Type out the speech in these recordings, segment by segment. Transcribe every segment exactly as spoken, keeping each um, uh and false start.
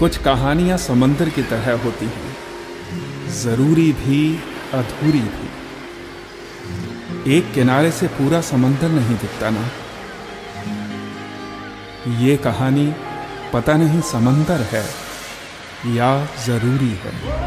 कुछ कहानियां समंदर की तरह होती हैं, जरूरी भी अधूरी भी। एक किनारे से पूरा समंदर नहीं दिखता ना। ये कहानी पता नहीं समंदर है या जरूरी है।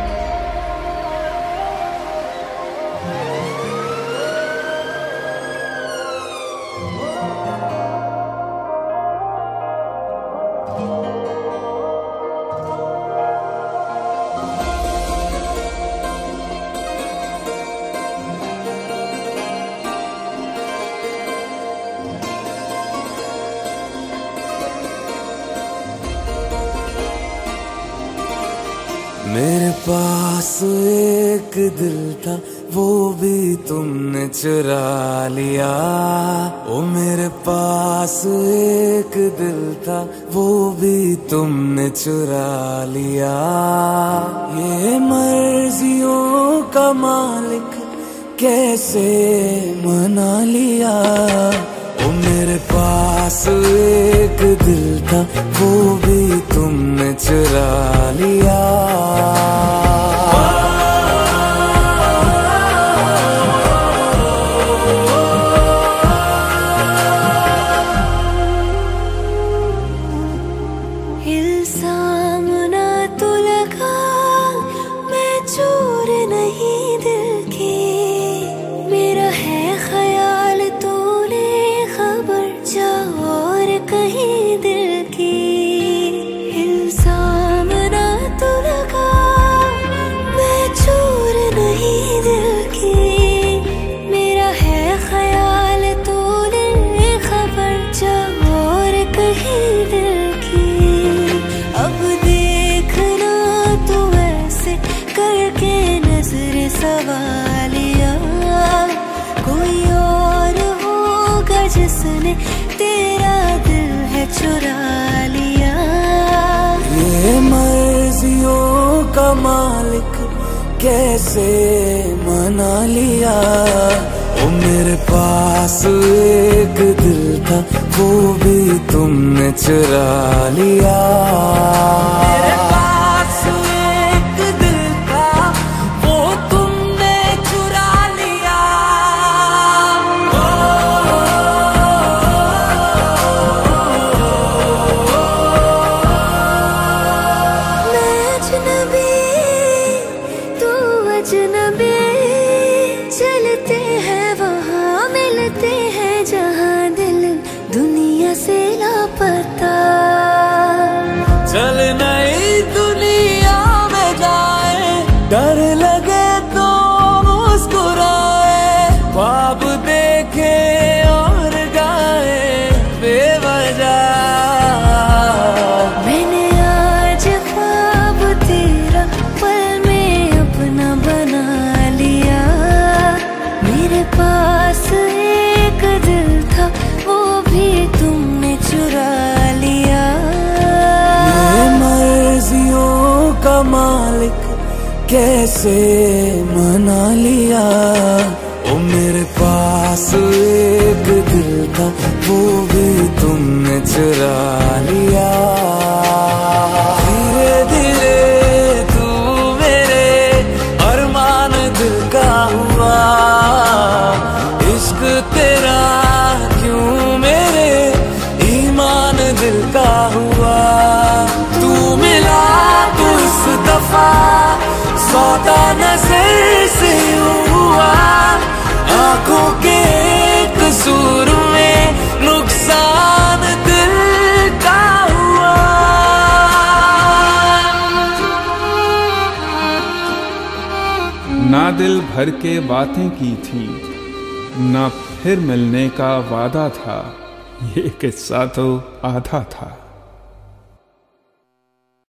मेरे पास एक दिल था, वो भी तुमने चुरा लिया। ओ मेरे पास एक दिल था, वो भी तुमने चुरा लिया। ये मर्जियों का मालिक कैसे मना लिया। ओ मेरे पास एक दिल था, वो भी तुमने चुरा लिया। इल्जाम ना तो लगा, मैं चोर नहीं दिल की। मेरा है ख्याल, तूने खबर जा और कहीं दिल की। इल्जाम ना तो लगा, मैं चोर नहीं दिल की। मेरा है ख्याल, तूने खबर जा और कहीं दिल की। अब देखना तो ऐसे करके नजर सवालिया, कोई और होगा जिसने तेरा दिल है चुरा लिया। ये मर्जियों का मालिक कैसे मना लिया। ओ मेरे पास एक दिल था, वो भी तुमने चुरा लिया। मेरे पास एक दिल था, वो तुमने चुरा लिया। मैं अजनबी, तू अजनबी, चलते हैं वहाँ मिलते हैं जहाँ दिल दुनिया से लापता। चल नई दुनिया में जाए, डर लगे तो मुस्कुराए। ख्वाब देखे और गाए बेवजह। मैंने आज ख्वाब तेरा पल में अपना बना लिया। मेरे पास एक दिल था, वो भी तुमने चुरा लिया। ये मर्जियों का मालिक कैसे मना लिया। ओ मेरे पास एक दिल था, वो भी तुमने चुरा लिया। धीरे धीरे तू मेरे अरमान दिल का हुआ। इश्क तेरा क्यों मेरे ईमान दिल का हुआ। तू मिला तो इस दफा सौदा नजर से हुआ। आंखों के कसूर में नुकसान दिल का हुआ। ना दिल भर के बातें की थी, ना फिर मिलने का वादा था। ये किस्सा तो आधा था।